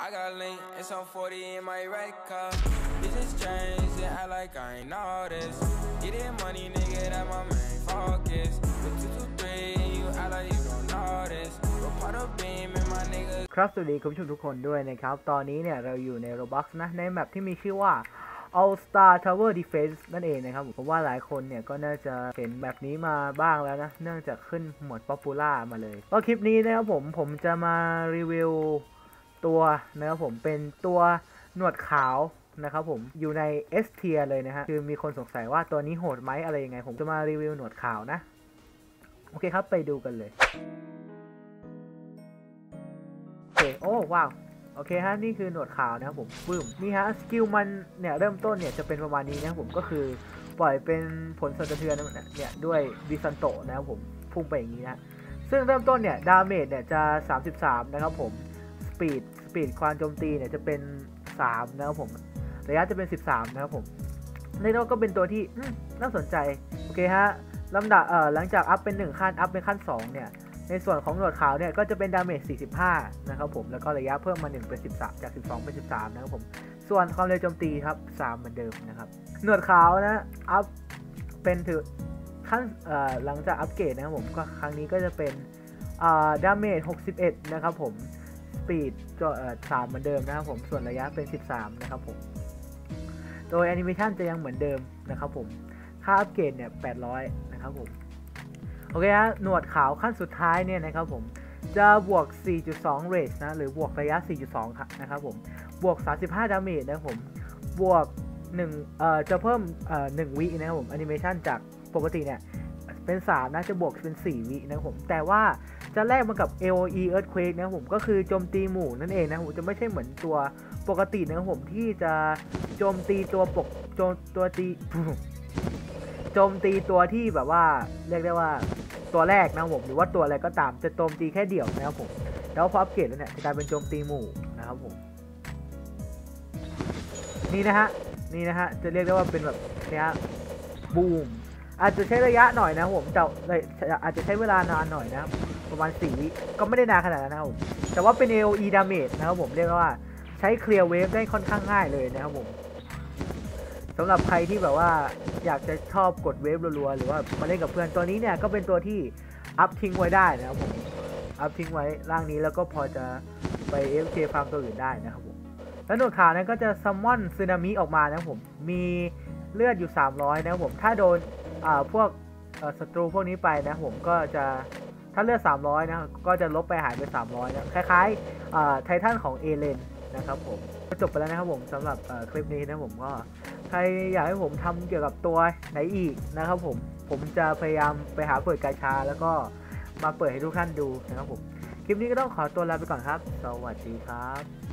I got link and some 40 in my red cup. Business change, yeah, I like I ain't know this. Getting money, nigga, that my main focus. With 223, you act like you don't know this. We're part of beam and my nigga. ครับสวัสดีคุณผู้ชมทุกคนด้วยนะครับตอนนี้เนี่ยเราอยู่ใน Roblox นะในแมปที่มีชื่อว่า All Star Tower Defense นั่นเองนะครับผมว่าหลายคนเนี่ยก็น่าจะเห็นแบบนี้มาบ้างแล้วนะเนื่องจากขึ้นหมวด Popular มาเลยก็คลิปนี้นะครับผมจะมารีวิวตัวนะครับผมเป็นตัวหนวดขาวนะครับผมอยู่ใน S tier เลยนะฮะคือมีคนสงสัยว่าตัวนี้โหดไหมอะไรยังไงผมจะมารีวิวหนวดขาวนะโอเคครับไปดูกันเลยโอเคโอ้ว้าวโอเคฮะนี่คือหนวดขาวนะครับผมปึ้มนี่ฮะสกิลมันเนี่ยเริ่มต้นเนี่ยจะเป็นประมาณนี้นะครับผมก็คือปล่อยเป็นผลสั่นสะเทือนเนี่ยด้วยดิซันโตนะครับผมพุ่งไปอย่างนี้นะซึ่งเริ่มต้นเนี่ยดาเมจเนี่ยจะ33นะครับผมสปีดความโจมตีเนี่ยจะเป็น3นะครับผมระยะจะเป็น13นะครับผมในนี้ก็เป็นตัวที่น่าสนใจโอเคฮะลำดับหลังจากอัพเป็น1ขั้นอัพเป็นขั้น2เนี่ยในส่วนของหนวดขาวเนี่ยก็จะเป็นดาเมจ45นะครับผมแล้วก็ระยะเพิ่มมา1เป็น13จาก12เป็น13นะครับผมส่วนความเร็วโจมตีครับ3เหมือนเดิมนะครับหนวดขาวนะอัพเป็นถึงขั้นหลังจากอัปเกรดนะครับผมก็ครั้งนี้ก็จะเป็นดาเมจ61นะครับผมสปีดก็3เหมือนเดิมนะครับผมส่วนระยะเป็น13นะครับผมโดยแอนิเมชันจะยังเหมือนเดิมนะครับผมค่าอัปเกรดเนี่ย800นะครับผมโอเคฮะหนวดขาวขั้นสุดท้ายเนี่ยนะครับผมจะบวก 4.2 เรจนะหรือบวกระยะ 4.2 นะครับผมบวก35ดาเมจนะครับผมบวก1จะเพิ่ม1วินะครับผมแอนิเมชันจากปกติเนี่ยเป็น3นะจะบวกเป็น4วินะครับผมแต่ว่าจะแลกมากับ AOE Earthquake นะครับผมก็คือโจมตีหมู่นั่นเองนะผมจะไม่ใช่เหมือนตัวปกตินะครับผมที่จะโจมตีตัวโจมตีตัวที่แบบว่าเรียกได้ว่าตัวแรกนะครับผมหรือว่าตัวอะไรก็ตามจะโจมตีแค่เดี่ยวนะครับผมแล้วพออัปเกรดแล้วเนี่ยจะกลายเป็นโจมตีหมู่นะครับผมนี่นะฮะจะเรียกได้ว่าเป็นแบบนี้บูมอาจจะใช้ระยะหน่อยนะผมอาจจะใช้เวลานานหน่อยนะประมาณ4วิก็ไม่ได้นานขนาดนั้นนะครับผมแต่ว่าเป็น AOE damage นะครับผมเรียกว่าใช้เคลียร์เวฟได้ค่อนข้างง่ายเลยนะครับผมสำหรับใครที่แบบว่าอยากจะชอบกดเวฟรัวๆหรือว่ามาเล่นกับเพื่อนตัวนี้เนี่ยก็เป็นตัวที่อัพทิ้งไว้ได้นะครับผมอัพทิ้งไว้ร่างนี้แล้วก็พอจะไป FK ฟาร์มตัวอื่นได้นะครับผมแล้วหนวดขาวนั้นก็จะซัมมอนซึนามิออกมานะครับผมมีเลือดอยู่300นะครับผมถ้าโดนพวกศัตรูพวกนี้ไปนะผมก็จะถ้าเลือด300นะก็จะลบไปหายไป300นะคล้ายๆไททันของเอเลนนะครับผมก็จบไปแล้วนะครับผมสำหรับคลิปนี้นะผมก็ใครอยากให้ผมทำเกี่ยวกับตัวไหนอีกนะครับผมจะพยายามไปหาเปิดกาชาแล้วก็มาเปิดให้ทุกท่านดูนะครับผมคลิปนี้ก็ต้องขอตัวลาไปก่อนครับสวัสดีครับ